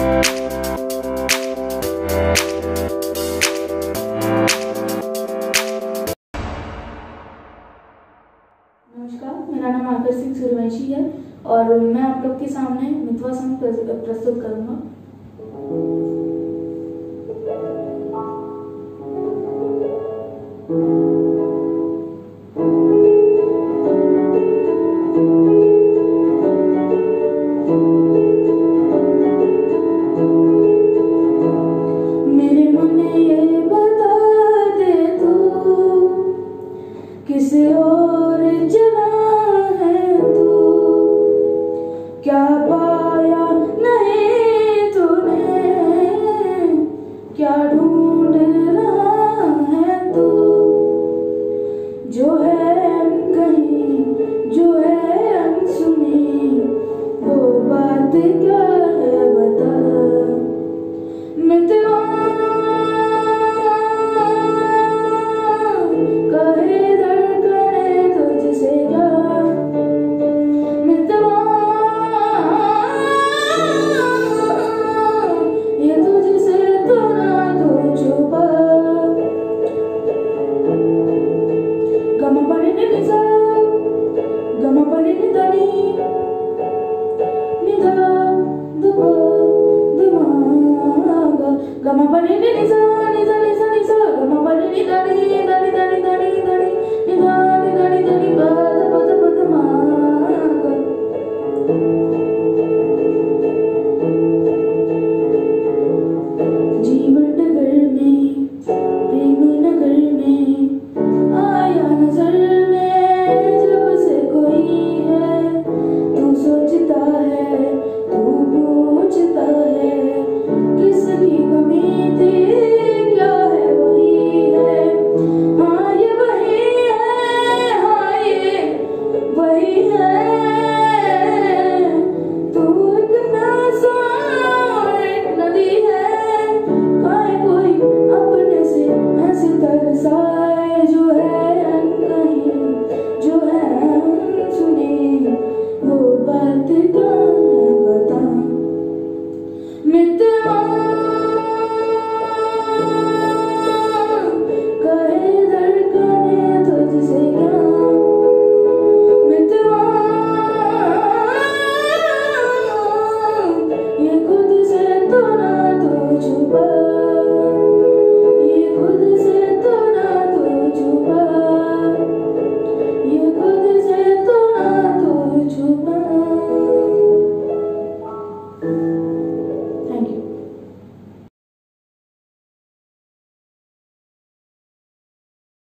नमस्कार, मेरा नाम आकर सिंह सूर्यवंशी है और मैं आप लोग के सामने मितवा सॉन्ग प्रस्तुत करूंगा। मेरे मन ये बता दे तू किस और जना है तू, क्या पाया नहीं तूने, क्या ढूंढ रहा है तू, जो है कहीं जो है अनसुनी, वो बात क्या है बता। मितवा कहे धड़कने तुझसे क्या, मितवा ये तुझसे तो ना तू छुपा। गम पड़े निसा गम पड़े निदानी निदा दुबा दुमागा, गम पड़े निसा निसा निसा निसा, गम पड़े निदानी दानी दानी दानी दानी निदानी दानी दानी बद बद बद मागा। जीवन नगर में प्रेम नगर में आया नजर में जब से कोई है, तू सोचता है तू पूछता है किसकी कमी थी, क्या है वही है। हाँ ये वही है, हाँ ये वही है। तू एक नासा एक नदी है, काहे कोई अपने से ऐसे तरसाए, जो है अनकही जो है अनसुनी, वो बात क्या है बता। मितवा कहे धड़कने तुझसे क्या, मितवा ये खुद से तो ना तू छुपा, ये खुद से तो ना तू छुपा, ये खुद से तो ना तू छुपा।